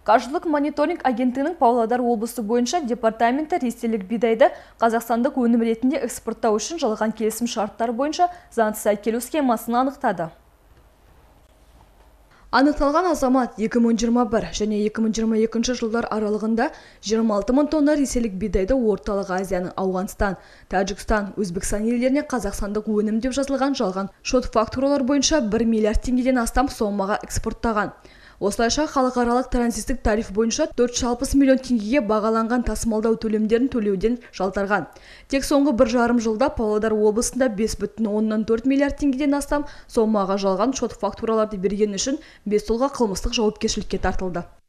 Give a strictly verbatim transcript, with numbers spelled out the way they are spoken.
Қаржылық мониторинг агенттігінің Павлодар облысы бойынша департаменті ресейлік бидайды қазақстандық өнім ретінде экспорттау үшін жалған келісім шарттары бойынша заңсыз әкелу схемасын анықтады. Анықталған азамат екі мың жиырма бір және екі мың жиырма екінші жылдар аралығында жиырма алты мың тонна ресейлік бидайды орталық Азияның Ауғанстан, Тәжікстан, Өзбекстан елдеріне қазақстандық өнім деп жазылған жалған шот-фактуралар бойынша бір миллиард теңгеден астам сомаға экспорттаған. Осылайша халықаралық транзиттік тариф бойынша төрт жүз алпыс миллион теңгеге бағаланған тасымалдау төлемдерін төлеуден жалтарған. Тек соңғы бір жарым жылда Павлодар облысында бес бүтін оннан төрт миллиард теңгеден астам сомаға жалған шот-фактураларды берген үшін бес тұлға қылмыстық жауапкершілікке тартылды.